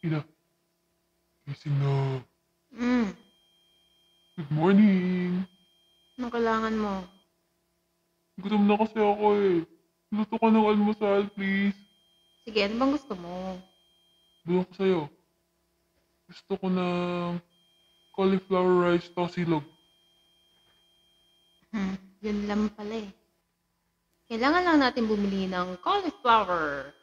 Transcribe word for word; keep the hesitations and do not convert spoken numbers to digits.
Ina, gising na. Hmm, Good morning. anong kailangan mo? Gutom na kasi ako eh. Luto ka ng almusal, please. Sige, ano bang gusto mo? Bilang ko sa'yo. Gusto ko ng cauliflower rice to silog. Hmm, yun lang pala eh. Kailangan lang natin bumili ng cauliflower.